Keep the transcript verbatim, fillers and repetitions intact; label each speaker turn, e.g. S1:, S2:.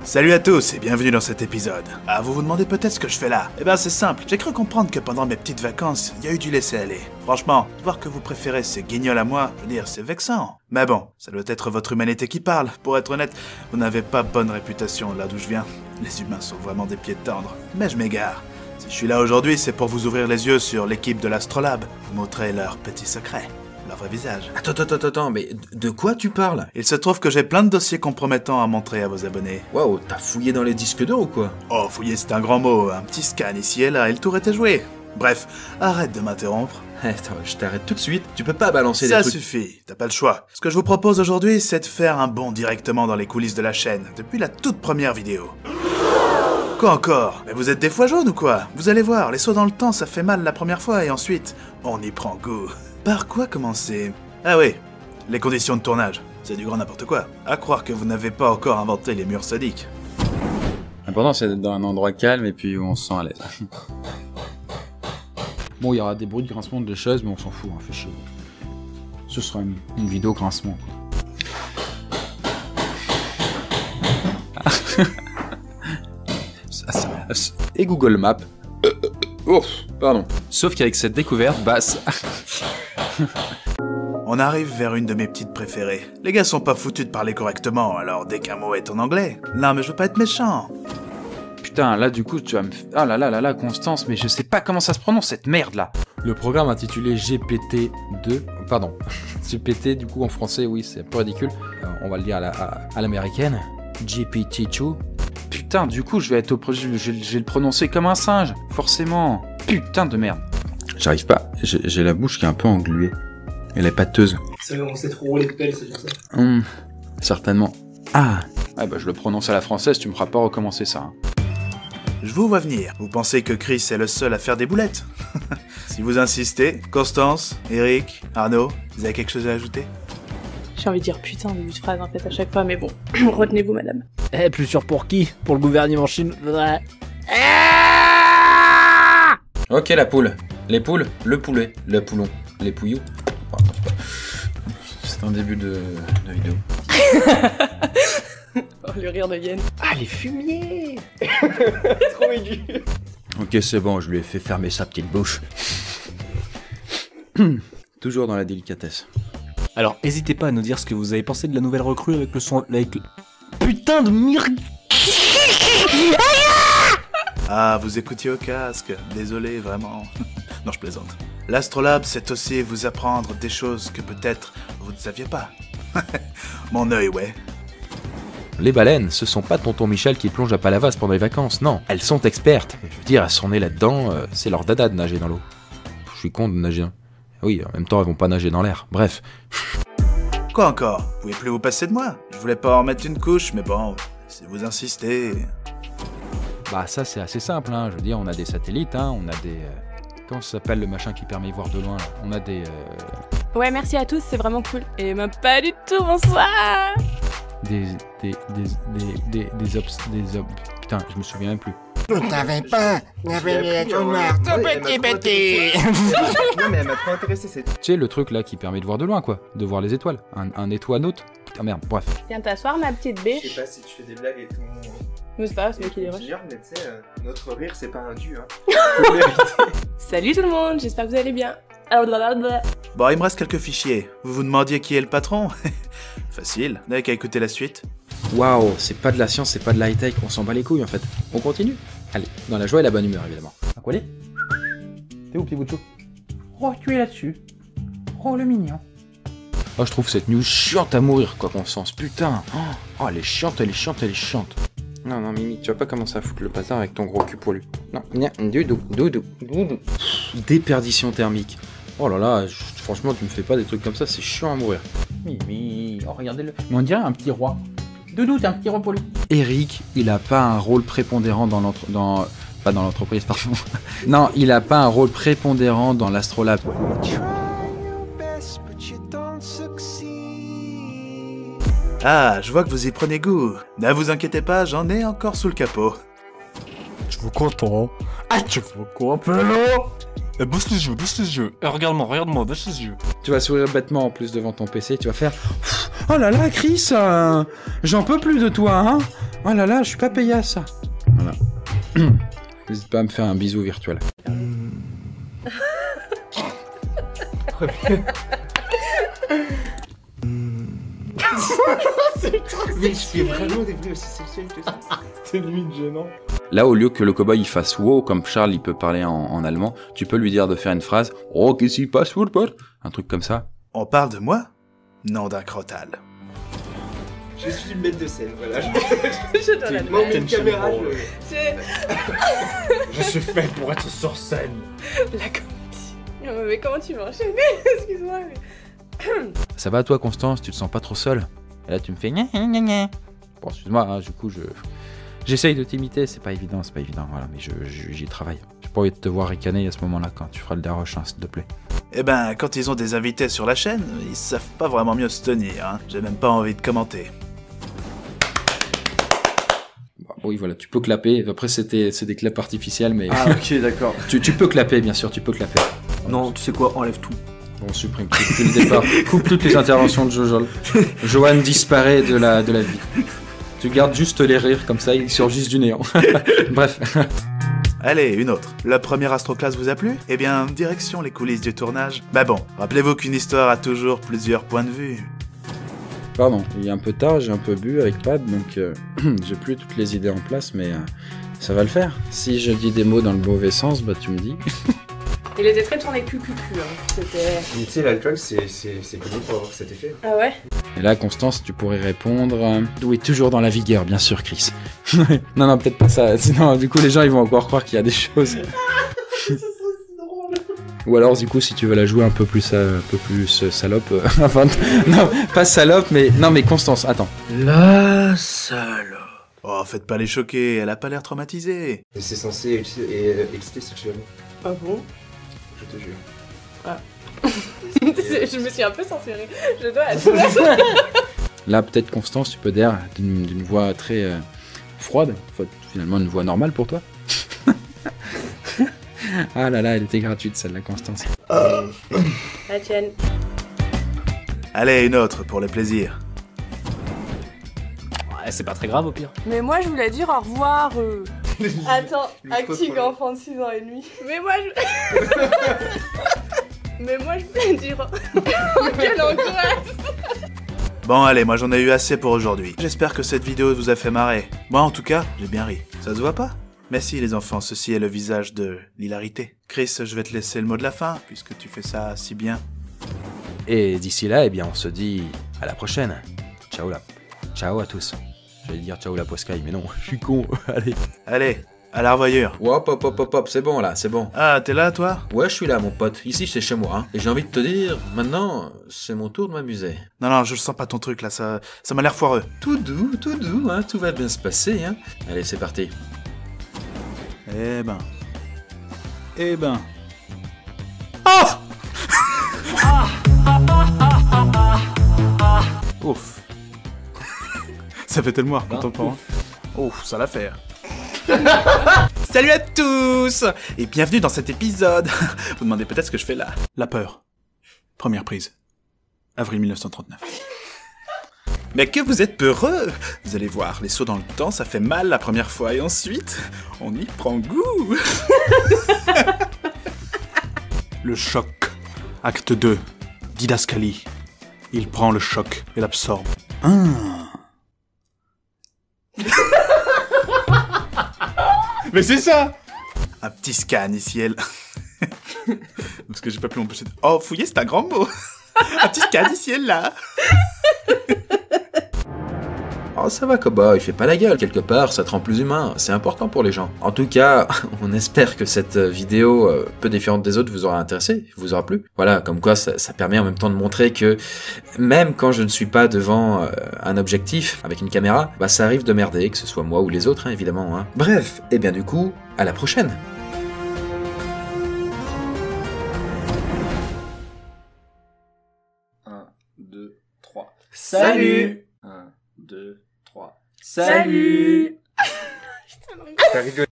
S1: Salut à tous et bienvenue dans cet épisode. Ah, vous vous demandez peut-être ce que je fais là? Eh ben c'est simple, j'ai cru comprendre que pendant mes petites vacances, il y a eu du laisser-aller. Franchement, voir que vous préférez ces guignols à moi, je veux dire, c'est vexant. Mais bon, ça doit être votre humanité qui parle. Pour être honnête, vous n'avez pas bonne réputation là d'où je viens. Les humains sont vraiment des pieds tendres. Mais je m'égare. Si je suis là aujourd'hui, c'est pour vous ouvrir les yeux sur l'équipe de l'Astrolabe, vous montrer leurs petits secrets. Leur vrai visage.
S2: Attends, attends, attends, attends, mais de quoi tu parles?
S1: Il se trouve que j'ai plein de dossiers compromettants à montrer à vos abonnés.
S2: Waouh, t'as fouillé dans les disques durs ou quoi?
S1: Oh, fouiller c'est un grand mot, un petit scan ici et là et le tour était joué. Bref, arrête de m'interrompre.
S2: Attends, je t'arrête tout de suite, tu peux pas balancer
S1: Ça
S2: des trucs...
S1: Ça suffit, t'as pas le choix. Ce que je vous propose aujourd'hui, c'est de faire un bond directement dans les coulisses de la chaîne, depuis la toute première vidéo. Quoi encore? Mais vous êtes des fois jaunes ou quoi? Vous allez voir, les sauts dans le temps ça fait mal la première fois et ensuite, on y prend goût. Par quoi commencer? Ah oui, les conditions de tournage, c'est du grand n'importe quoi. À croire que vous n'avez pas encore inventé les murs sodiques.
S3: L'important c'est d'être dans un endroit calme et puis où on se sent à l'aise. Bon, il y aura des bruits de grincement de chaises, mais on s'en fout, hein, fait chier. Ce sera une, une vidéo grincement. Et Google Maps. Oh, pardon. Sauf qu'avec cette découverte, bah...
S1: On arrive vers une de mes petites préférées. Les gars sont pas foutus de parler correctement, alors dès qu'un mot est en anglais... Non mais je veux pas être méchant.
S3: Putain, là du coup tu vas me... Ah là là là là, Constance, mais je sais pas comment ça se prononce cette merde là. Le programme intitulé G P T deux... Pardon. G P T du coup en français, oui, c'est un peu ridicule. Euh, on va le dire à, la, à, à l'américaine. G P T deux. Putain, du coup je vais être au projet, je, je vais le prononcer comme un singe, forcément. Putain de merde. J'arrive pas, j'ai la bouche qui est un peu engluée. Elle est pâteuse.
S4: Ça on s'est trop roulé de pelle, c'est pour ça.
S3: Hum, certainement. Ah. Ouais bah je le prononce à la française, tu me feras pas recommencer ça. Hein.
S1: Je vous vois venir. Vous pensez que Chris est le seul à faire des boulettes? Si vous insistez, Constance, Eric, Arnaud, vous avez quelque chose à ajouter?
S5: J'ai envie de dire putain au début de phrase en fait à chaque fois, mais bon, retenez-vous madame.
S6: Eh, plus sûr pour qui? Pour le gouvernement chinois.
S3: Ok la poule. Les poules, le poulet, le poulon, les pouillous. C'est un début de, de vidéo.
S5: Oh, le rire de Yen.
S6: Ah, les fumiers.
S5: Trop aigu.
S3: Ok, c'est bon, je lui ai fait fermer sa petite bouche. Toujours dans la délicatesse.
S6: Alors, n'hésitez pas à nous dire ce que vous avez pensé de la nouvelle recrue avec le son... avec le... Putain de mir...
S1: Ah, vous écoutiez au casque. Désolé, vraiment. Non, je plaisante. L'Astrolabe, c'est aussi vous apprendre des choses que peut-être vous ne saviez pas. Mon œil, ouais.
S7: Les baleines, ce sont pas tonton Michel qui plonge à Palavas pendant les vacances, non. Elles sont expertes. Je veux dire, elles sont nées là-dedans, euh, c'est leur dada de nager dans l'eau. Je suis con de nager. Oui, en même temps, elles vont pas nager dans l'air. Bref.
S1: Quoi encore? Vous pouvez plus vous passer de moi? Je voulais pas en mettre une couche, mais bon, si vous insistez...
S3: Bah ça, c'est assez simple, hein. Je veux dire, on a des satellites, hein, on a des... Euh... Comment ça s'appelle le machin qui permet de voir de loin là? On a des... Euh...
S5: Ouais, merci à tous, c'est vraiment cool. Et même pas du tout, bonsoir.
S3: Des... Des... Des... Des... Des... Des... Obs... Des... Ob... Putain, je me souviens même plus.
S8: Je savais pas, il y avait les êtres noirs, tout petit petit.
S4: Non mais elle m'a trop intéressé cette...
S3: Tu sais, le truc là qui permet de voir de loin, quoi. De voir les étoiles. Un, un étoile-note. Putain, merde, bref.
S5: Viens t'asseoir, ma petite
S4: Je
S5: biche.
S4: sais pas si tu fais des blagues et tout...
S5: Mais c'est pas grave, c'est moi qui les rush.
S4: J'ignore, mais tu sais, euh, notre rire c'est pas un dû, hein.
S5: Salut tout le monde, j'espère que vous allez bien. Alors, blablabla.
S1: Bon, il me reste quelques fichiers. Vous vous demandiez qui est le patron? Facile, n'avez qu'à écouter la suite.
S3: Waouh, c'est pas de la science, c'est pas de la high-tech, on s'en bat les couilles en fait. On continue? Allez, dans la joie et la bonne humeur évidemment.
S6: À quoi aller? T'es où, petit bout de chou? Oh, tu es là-dessus. Oh, le mignon.
S3: Oh, je trouve cette news chiante à mourir, quoi qu'on sens, putain. Oh, elle est chiante, elle est chiante, elle est chiante. Non, non, Mimi, tu vas pas commencer à foutre le bazar avec ton gros cul poilu. Non, nia, doudou, doudou, doudou. Déperdition thermique. Oh là là, je, franchement, tu me fais pas des trucs comme ça, c'est chiant à mourir.
S6: Mimi, oh, regardez-le. Mais on dirait un petit roi. Doudou, t'es un petit roi poilu.
S3: Eric, il a pas un rôle prépondérant dans l'entre... dans... Pas dans l'entreprise, pardon. Non, il a pas un rôle prépondérant dans l'Astrolabe.
S1: Ah, je vois que vous y prenez goût. Ne vous inquiétez pas, j'en ai encore sous le capot.
S6: Je vous content. Ah, tu veux quoi, Pélo? Eh, baisse les yeux, baisse les yeux. Eh, regarde-moi, regarde-moi, baisse les yeux.
S3: Tu vas sourire bêtement en plus devant ton P C, tu vas faire... Oh là là, Chris, euh, j'en peux plus de toi, hein. Oh là là, je suis pas payé à ça. Voilà. N'hésite pas à me faire un bisou virtuel.
S4: Mais je fais vraiment des bruits aussi sexuels que ça.
S6: C'est limite gênant.
S7: Là, au lieu que le cowboy il fasse wow, comme Charles il peut parler en, en allemand, tu peux lui dire de faire une phrase oh, qu'est-ce qui passe, un truc comme ça.
S1: On parle de moi? Non, d'un crotal.
S4: Je suis une bête de scène, voilà.
S5: Je dois
S4: Moi,
S5: l'admettre.
S4: une caméra, je...
S5: J'ai
S6: Je suis fait pour être sur scène.
S5: la comédie. Non, mais comment tu m'as enchaîné? Excuse-moi, mais...
S7: Ça va toi, Constance, tu te sens pas trop seule? Et là, tu me fais gna gna gna gna. Bon, excuse-moi, hein, du coup, je... J'essaye de t'imiter, c'est pas évident, c'est pas évident, voilà, mais je, je- j'y travaille. J'ai pas envie de te voir ricaner à ce moment-là quand tu feras le déroche, hein, s'il te plaît.
S1: Eh ben, quand ils ont des invités sur la chaîne, ils savent pas vraiment mieux se tenir, hein. J'ai même pas envie de commenter.
S3: Bon, oui, voilà, tu peux clapper. Après, c'était, c'est des claps artificiels, mais
S6: Ah ok, d'accord.
S3: tu, tu peux clapper, bien sûr, tu peux clapper.
S6: Non, tu sais quoi, enlève tout.
S3: Bon, on supprime tout depuis le départ. Coupe toutes les interventions de Jojol. Johan disparaît de la, de la vie. Tu gardes juste les rires, comme ça, ils surgissent du néant. Bref.
S1: Allez, une autre. La première Astroclass vous a plu? Eh bien, direction les coulisses du tournage. Bah bon, rappelez-vous qu'une histoire a toujours plusieurs points de vue.
S3: Pardon, il est un peu tard, j'ai un peu bu avec Pad, donc euh, j'ai plus toutes les idées en place, mais euh, ça va le faire. Si je dis des mots dans le mauvais sens, bah tu me dis.
S5: Il était très tourné cul cul cul, hein. C'était...
S4: Mais tu sais, l'alcool, c'est c'est- c'est connu pour avoir cet effet.
S5: Ah ouais?
S3: Et là, Constance, tu pourrais répondre... euh, oui, toujours dans la vigueur, bien sûr, Chris. non, non, peut-être pas ça, sinon du coup les gens ils vont encore croire qu'il y a des choses. Ou alors, du coup, si tu veux la jouer un peu plus, euh, un peu plus euh, salope, euh, enfin, non, pas salope, mais non, mais Constance, attends.
S1: La salope. Oh, faites pas les choquer, elle a pas l'air traumatisée.
S4: Et c'est censé exciter et, euh, exciter sexuellement.
S5: Ah bon?
S4: Je te jure.
S5: Je me suis un peu censurée. Je dois admettre.
S3: Là, peut-être, Constance, tu peux dire d'une d'une voix très euh, froide, enfin, finalement une voix normale pour toi. Ah là là, elle était gratuite celle-là, Constance.
S5: La tienne.
S1: Allez, une autre pour le plaisir.
S6: Ouais, c'est pas très grave au pire.
S5: Mais moi, je voulais dire au revoir. euh. Attends,
S4: Le
S5: acting
S4: photo.
S5: enfant de six ans et demi. Mais moi, je... Mais moi, je voulais dire... Quelle angoisse.
S1: Bon, allez, moi j'en ai eu assez pour aujourd'hui. J'espère que cette vidéo vous a fait marrer. Moi, en tout cas, j'ai bien ri. Ça se voit pas? Merci les enfants, ceci est le visage de l'hilarité. Chris, je vais te laisser le mot de la fin, puisque tu fais ça si bien.
S7: Et d'ici là, eh bien, on se dit à la prochaine. Ciao là. Ciao à tous. J'allais dire ciao la poiscaille, mais non, je suis con. Allez.
S1: Allez, à la revoyure.
S2: Hop, hop, hop, hop, hop, c'est bon là, c'est bon.
S1: Ah, t'es là, toi?
S2: Ouais, je suis là, mon pote. Ici, c'est chez moi, hein. Et j'ai envie de te dire, maintenant, c'est mon tour de m'amuser.
S1: Non, non, je sens pas ton truc, là, ça, ça m'a l'air foireux.
S2: Tout doux, tout doux, hein. Tout va bien se passer, hein. Allez, c'est parti.
S1: Eh ben... Eh ben... Oh Ouf. Ça fait tellement rire quand on prend. Ouf, ça l'a fait. Salut à tous et bienvenue dans cet épisode. Vous demandez peut-être ce que je fais là. La peur. Première prise. Avril mille neuf cent trente-neuf. Mais que vous êtes peureux! Vous allez voir, les sauts dans le temps, ça fait mal la première fois et ensuite, on y prend goût. Le choc. Acte deux. Didascalie. Il prend le choc et l'absorbe. Ah. Mais c'est ça! Un petit scan ici, elle. Parce que j'ai pas pu m'empêcher de... Oh, fouiller, c'est un grand mot. Un petit scan ici, elle, là.
S2: Oh, ça va, cowboy, fais pas la gueule. Quelque part, ça te rend plus humain. C'est important pour les gens. En tout cas, on espère que cette vidéo, euh, peu différente des autres, vous aura intéressé, vous aura plu. Voilà, comme quoi, ça, ça permet en même temps de montrer que même quand je ne suis pas devant euh, un objectif avec une caméra, bah ça arrive de merder, que ce soit moi ou les autres, hein, évidemment. Hein. Bref, et bien du coup, à la prochaine.
S6: un, deux, trois.
S5: Salut.
S6: un, deux, trois.
S5: Salut.
S4: T'as rigolé.